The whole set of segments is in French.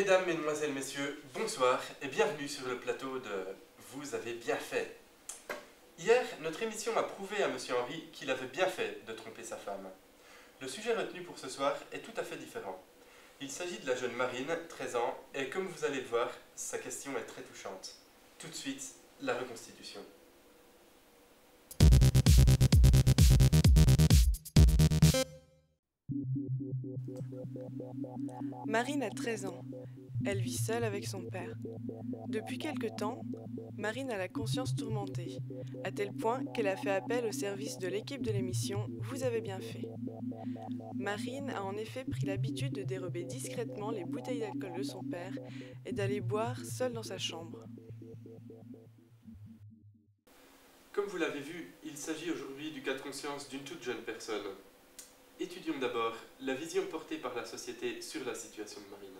Mesdames, Mesdemoiselles, Messieurs, bonsoir et bienvenue sur le plateau de Vous avez bien fait. Hier, notre émission a prouvé à Monsieur Henry qu'il avait bien fait de tromper sa femme. Le sujet retenu pour ce soir est tout à fait différent. Il s'agit de la jeune Marine, 13 ans, et comme vous allez le voir, sa question est très touchante. Tout de suite, la reconstitution. Marine a 13 ans. Elle vit seule avec son père. Depuis quelque temps, Marine a la conscience tourmentée, à tel point qu'elle a fait appel au service de l'équipe de l'émission Vous avez bien fait. Marine a en effet pris l'habitude de dérober discrètement les bouteilles d'alcool de son père et d'aller boire seule dans sa chambre. Comme vous l'avez vu, il s'agit aujourd'hui du cas de conscience d'une toute jeune personne. Étudions d'abord la vision portée par la société sur la situation de Marine.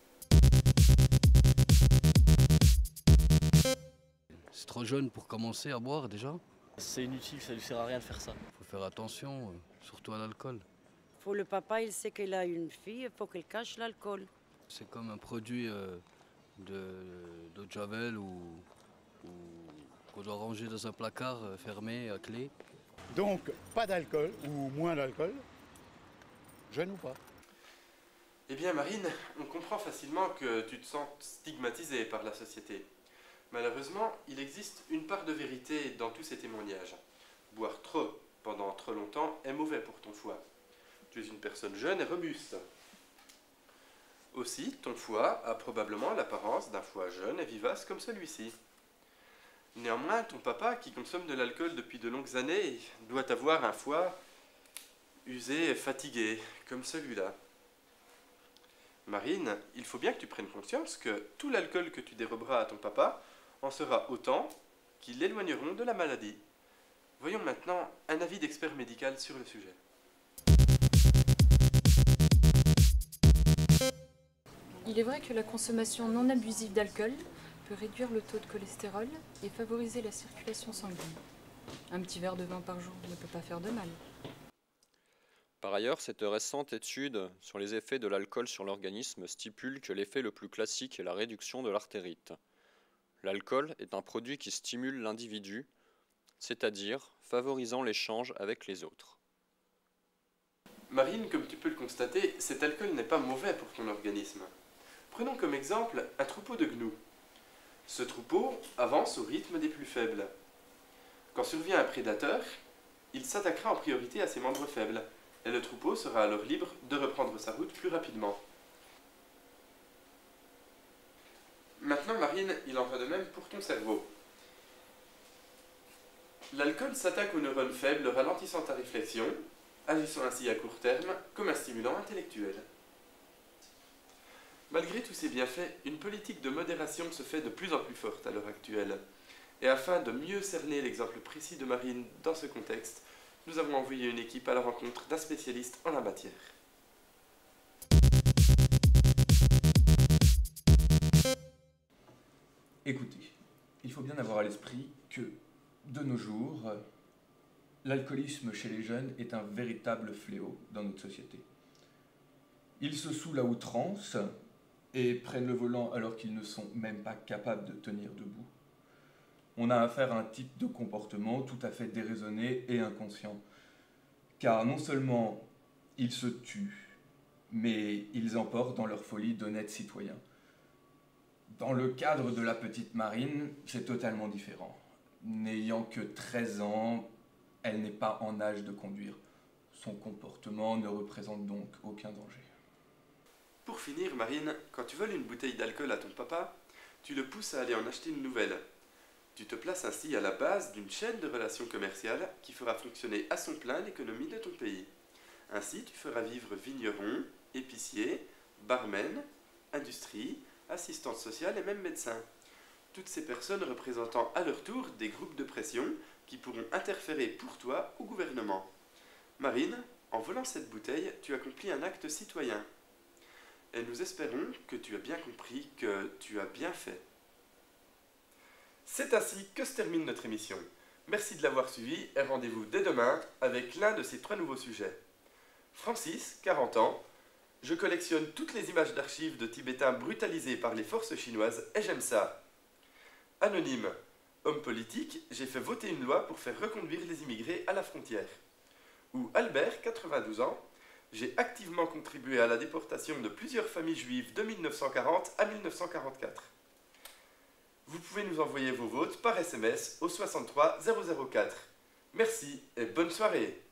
C'est trop jeune pour commencer à boire déjà. C'est inutile, ça lui sert à rien de faire ça. Faut faire attention, surtout à l'alcool. Le papa, il sait qu'il a une fille, il faut qu'il cache l'alcool. C'est comme un produit d'eau de Javel ou qu'on doit ranger dans un placard fermé à clé. Donc, pas d'alcool ou moins d'alcool, jeune ou pas. Eh bien Marine, on comprend facilement que tu te sens stigmatisée par la société. Malheureusement, il existe une part de vérité dans tous ces témoignages. Boire trop pendant trop longtemps est mauvais pour ton foie. Tu es une personne jeune et robuste. Aussi, ton foie a probablement l'apparence d'un foie jeune et vivace comme celui-ci. Néanmoins, ton papa, qui consomme de l'alcool depuis de longues années, doit avoir un foie usé et fatigué, comme celui-là. Marine, il faut bien que tu prennes conscience que tout l'alcool que tu déroberas à ton papa en sera autant qui l'éloigneront de la maladie. Voyons maintenant un avis d'expert médical sur le sujet. Il est vrai que la consommation non abusive d'alcool peut réduire le taux de cholestérol et favoriser la circulation sanguine. Un petit verre de vin par jour ne peut pas faire de mal. Par ailleurs, cette récente étude sur les effets de l'alcool sur l'organisme stipule que l'effet le plus classique est la réduction de l'artérite. L'alcool est un produit qui stimule l'individu, c'est-à-dire favorisant l'échange avec les autres. Marine, comme tu peux le constater, cet alcool n'est pas mauvais pour ton organisme. Prenons comme exemple un troupeau de gnous. Ce troupeau avance au rythme des plus faibles. Quand survient un prédateur, il s'attaquera en priorité à ses membres faibles, et le troupeau sera alors libre de reprendre sa route plus rapidement. Maintenant, Marine, il en va de même pour ton cerveau. L'alcool s'attaque aux neurones faibles, ralentissant ta réflexion, agissant ainsi à court terme comme un stimulant intellectuel. Malgré tous ces bienfaits, une politique de modération se fait de plus en plus forte à l'heure actuelle. Et afin de mieux cerner l'exemple précis de Marine dans ce contexte, nous avons envoyé une équipe à la rencontre d'un spécialiste en la matière. Écoutez, il faut bien avoir à l'esprit que, de nos jours, l'alcoolisme chez les jeunes est un véritable fléau dans notre société. Ils se saoulent à outrance et prennent le volant alors qu'ils ne sont même pas capables de tenir debout. On a affaire à un type de comportement tout à fait déraisonné et inconscient. Car non seulement ils se tuent, mais ils emportent dans leur folie d'honnêtes citoyens. Dans le cadre de la petite Marine, c'est totalement différent. N'ayant que 13 ans, elle n'est pas en âge de conduire. Son comportement ne représente donc aucun danger. Pour finir, Marine, quand tu voles une bouteille d'alcool à ton papa, tu le pousses à aller en acheter une nouvelle. Tu te places ainsi à la base d'une chaîne de relations commerciales qui fera fonctionner à son plein l'économie de ton pays. Ainsi, tu feras vivre vignerons, épiciers, barmen, industrie, assistante sociale et même médecins. Toutes ces personnes représentant à leur tour des groupes de pression qui pourront interférer pour toi au gouvernement. Marine, en volant cette bouteille, tu accomplis un acte citoyen. Et nous espérons que tu as bien compris que tu as bien fait. C'est ainsi que se termine notre émission. Merci de l'avoir suivi et rendez-vous dès demain avec l'un de ces 3 nouveaux sujets. Francis, 40 ans, Je collectionne toutes les images d'archives de Tibétains brutalisés par les forces chinoises et j'aime ça. Anonyme. Homme politique, j'ai fait voter une loi pour faire reconduire les immigrés à la frontière. Ou Albert, 92 ans, j'ai activement contribué à la déportation de plusieurs familles juives de 1940 à 1944. Vous pouvez nous envoyer vos votes par SMS au 63 004. Merci et bonne soirée.